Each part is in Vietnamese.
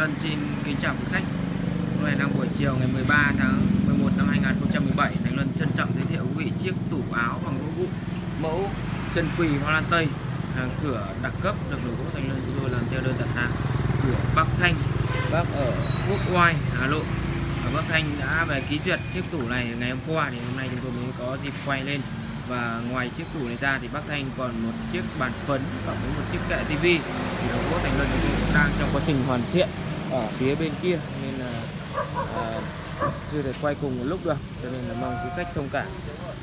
Xin kính chào quý khách. Hôm nay đang buổi chiều ngày 13 tháng 11 năm 2017. Thành Luân trân trọng giới thiệu quý vị chiếc tủ áo bằng gỗ vụn mẫu chân quỳ hoa lan tây, hàng cửa đẳng cấp, được đồ gỗ Thành Luân chúng tôi làm theo đơn đặt hàng của bác Thanh, bác ở Quốc Oai, Hà Nội. Và bác Thanh đã về ký duyệt chiếc tủ này ngày hôm qua, thì hôm nay chúng tôi mới có dịp quay lên. Và ngoài chiếc tủ này ra thì bác Thanh còn một chiếc bàn phấn cộng với một chiếc kệ tivi. Thì đồ gỗ Thành Luân chúng tôi cũng đang trong quá trình hoàn thiện ở phía bên kia, nên là chưa thể quay cùng một lúc được, cho nên là mong quý khách thông cảm.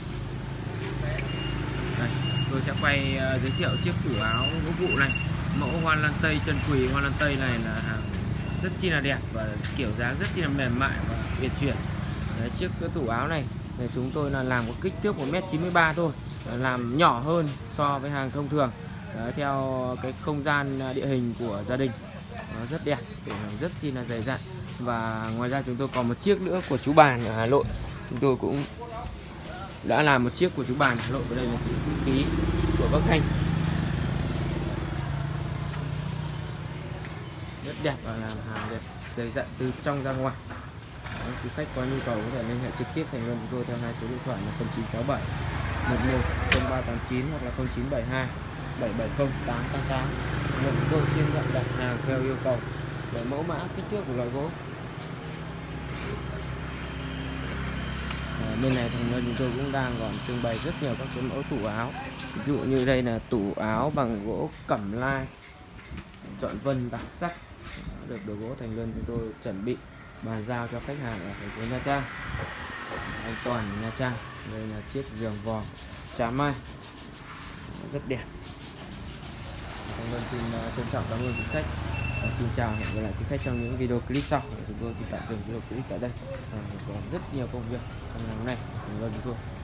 Đây, tôi sẽ quay giới thiệu chiếc tủ áo gỗ vụ này, mẫu hoa lan tây chân quỳ hoa lan tây này là hàng rất chi là đẹp và kiểu dáng rất chi là mềm mại và uyển chuyển. Đấy, chiếc tủ áo này thì chúng tôi là làm có kích thước 1m93 thôi, làm nhỏ hơn so với hàng thông thường. Đấy, theo cái không gian địa hình của gia đình, nó rất đẹp, để rất chi là dày dặn. Và ngoài ra chúng tôi còn một chiếc nữa của chú bàn ở Hà Nội, chúng tôi cũng đã làm một chiếc của chú bàn Hà Nội. Và đây là chữ ký của bác Thanh, rất đẹp và làm hàng đẹp dày dặn từ trong ra ngoài. Quý khách có nhu cầu có thể liên hệ trực tiếp Thành Luân chúng tôi theo hai số điện thoại là 0967 11 0389 hoặc là 0972 770 888. Chúng tôi chuyên nhận đặt hàng theo yêu cầu về mẫu mã kích thước của loại gỗ. Bên này Thành Luân chúng tôi cũng đang còn trưng bày rất nhiều các cái mẫu tủ áo. Ví dụ như đây là tủ áo bằng gỗ cẩm lai chọn vân đặc sắc, được đồ gỗ Thành Luân chúng tôi chuẩn bị bàn giao cho khách hàng ở thành phố Nha Trang, An Toàn, Nha Trang. Đây là chiếc giường vòm trà mai rất đẹp. Thành Luân xin trân trọng cảm ơn quý khách và xin chào, hẹn gặp lại quý khách trong những video clip sau. Chúng tôi xin tạm dừng video clip tại đây. Còn rất nhiều công việc trong ngày hôm nay Thành Luân chúng tôi